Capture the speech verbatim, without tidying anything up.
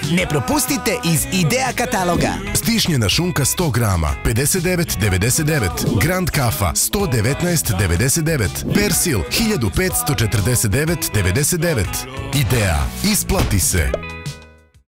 Ne propustite iz Idea kataloga. Stišnjena šunka sto grama, pedeset devet devedeset devet. Grand kafa, sto devetnaest devedeset devet. Persil, hiljadu petsto četrdeset devet devedeset devet. Idea, isplati se.